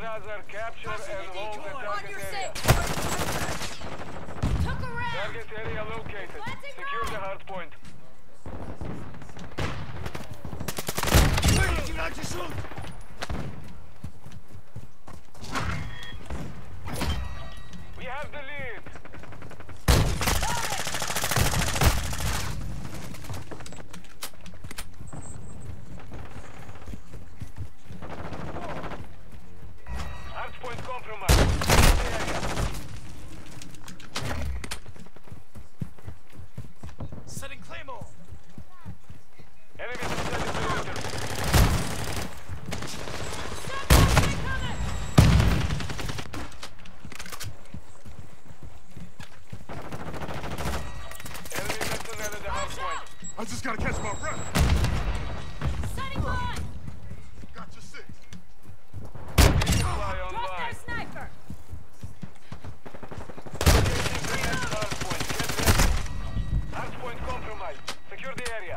rather capture and hold the target area. Took a round. Target area located. Secure the hard point. We have the lead. Hard point compromised. Setting Claymore. Enemies inside the perimeter. Enemy personnel at the hard point. I just gotta catch my breath. Setting line. Gotcha six. Fly Drop online. their sniper. Engaging the next hard point. Get ready. Hard point compromised. Secure the area.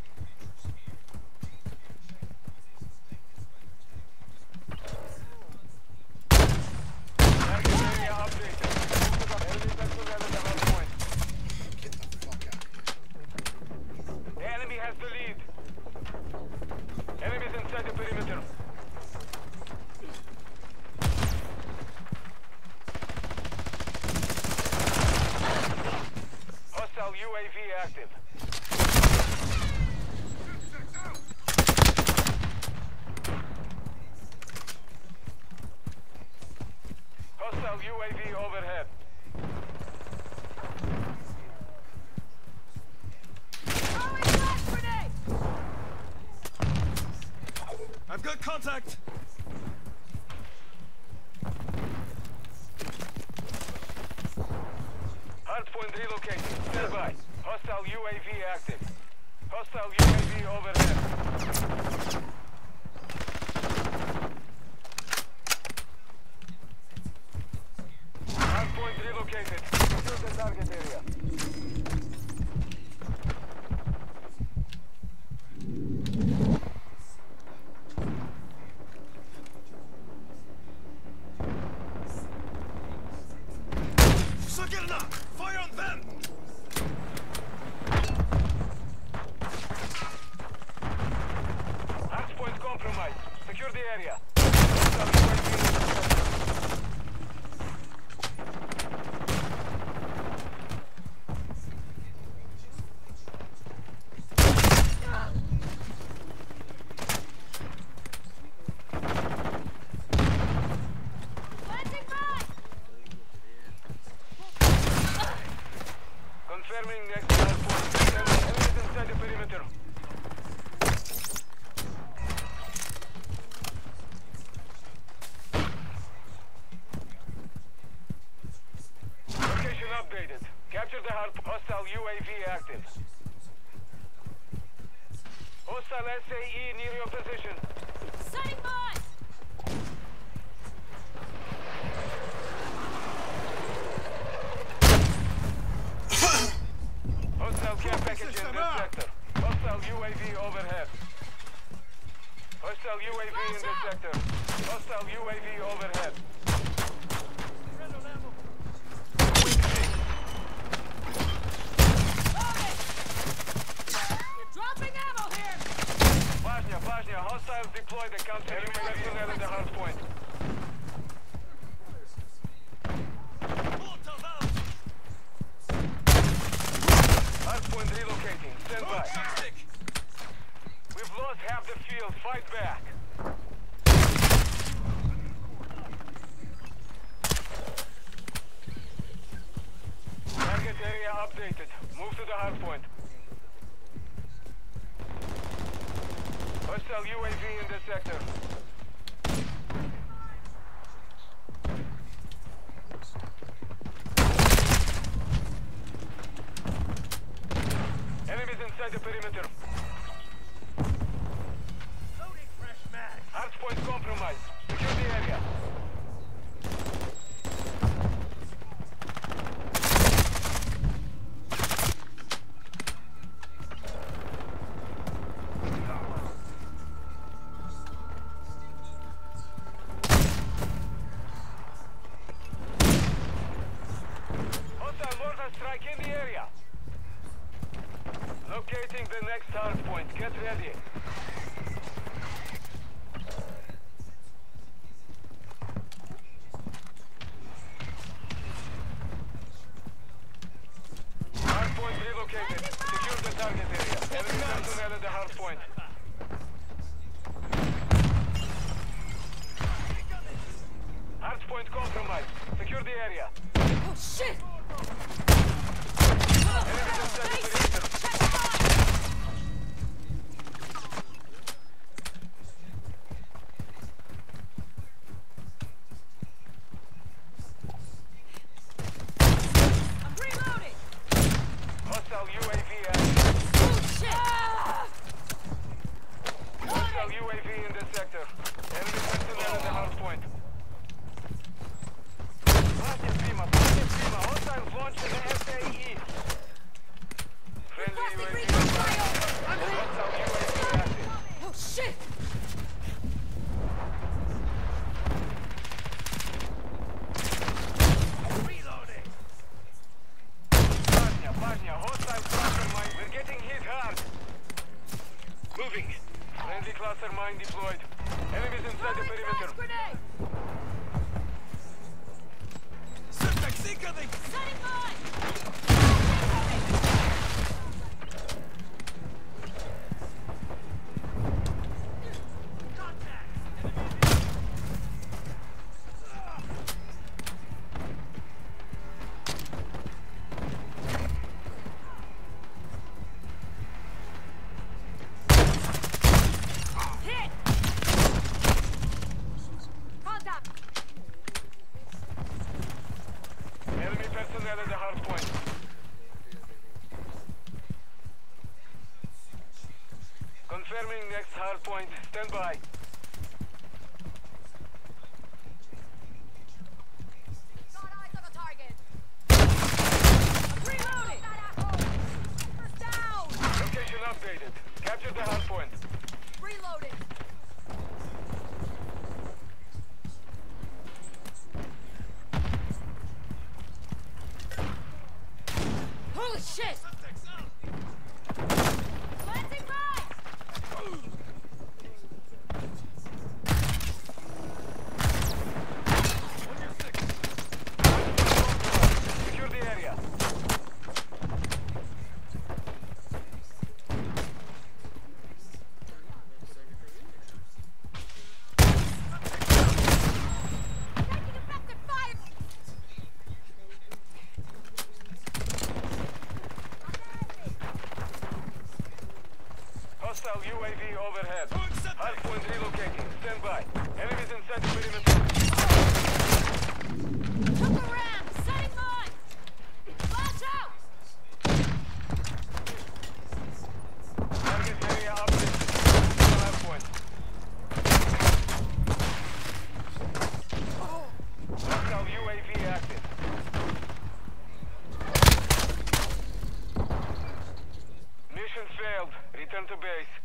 Target area updated. Enemy personnel at the hard point. Get the fuck out. The enemy has the lead. Enemies inside the perimeter. Hostile UAV active. Hostile UAV overhead. Throwing flash grenade. I've got contact. Hardpoint relocating. Stand by. Hostile UAV active. Hostile UAV overhead. Hardpoint relocated. Secure the target area. Sakirna! Fire on them! Hardpoint compromised. Secure the area. Hostile UAV in the sector. Planting mine. Confirming next hardpoint. Enemies inside the perimeter. Location updated. Capture the hostile UAV active. Hostile SAE near your position. Setting mine. Hostile care package in this sector. Hostile UAV overhead. Hostile UAV in this sector. Hostile UAV overhead. Dropping ammo here. Bajnia, hostiles deployed the counter UAV personnel at the hard point. Molotov out! Hard point relocating. Stand by. Chopstick! We've lost half the field. Fight back. Target area updated. Move to the hard point. Hostile UAV in this sector. Enemies inside the perimeter. Loading fresh mag! Hardpoint compromised. Secure the area. area. Locating the next hard point. Get ready. Hard point relocated. Secure the target area. Enemy personnel at the hard point. Hard point compromised. Secure the area. Oh, shit! Enemies inside the perimeter. I'm reloading! Hostile UAV active. Oh, shit! Hostile UAV in the sector. Enemy personnel at the hard point. Prima. Hostiles launched in the SAE. Friendly Requesting UAV. recon flyover! I'm hit! Hostile UAV active. Oh, shit! Reloading. Parня, hostile cluster mine. We're getting hit hard. Moving. Friendly cluster mine deployed. Enemies inside the Throwing perimeter. flash grenade! Syntax incoming. Setting mine! Hit! Contact! Enemy personnel at the hard point. Confirming next hard point. Stand by. Got eyes on the target! I'm reloading! Down! Location updated. Capture the hard point. Reloading! Holy shit! Syntax out. Planting mine! On your six. Secure the area. Taking effective fire! Hostile UAV overhead. Throwing syntax. Hard point relocating. Stand by. Enemies inside the perimeter. Took a ram! Setting mine! Flash out! Target area updated. Hard point. Hostile UAV active. Mission failed. Return to base.